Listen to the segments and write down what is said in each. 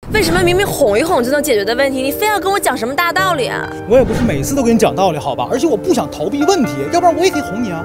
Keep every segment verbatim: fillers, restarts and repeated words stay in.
为什么明明哄一哄就能解决的问题，你非要跟我讲什么大道理啊？ 我也不是每次都跟你讲道理，好吧？而且我不想逃避问题，要不然我也可以哄你啊。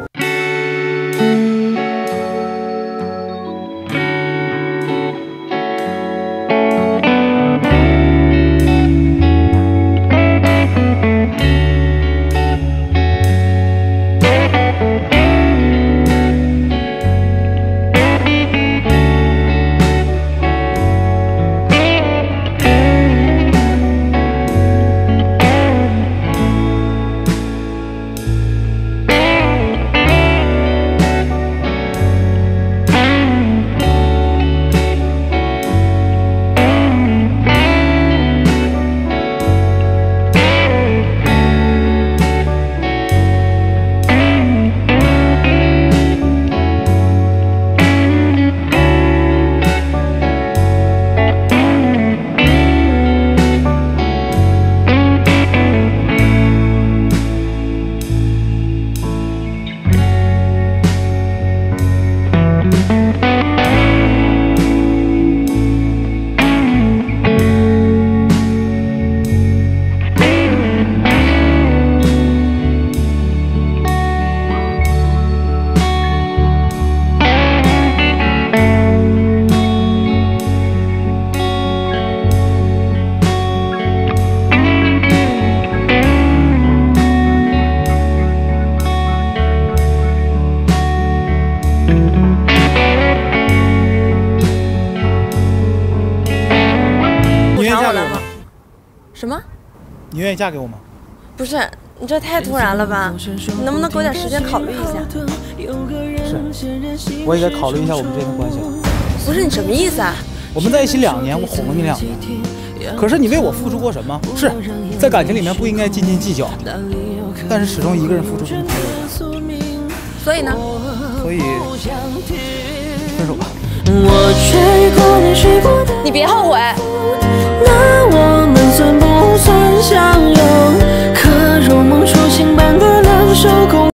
什么？ 你愿意嫁给我吗？ 不是，你这太突然了吧？你能不能给我点时间考虑一下？ 是，我也该考虑一下我们之间的关系了。 不是你什么意思啊？ 我们在一起两年，我哄了你两年，可是你为我付出过什么？是在感情里面不应该斤斤计较，但是始终一个人付出不是太多。 所以呢？ 所以分手吧。 你别后悔。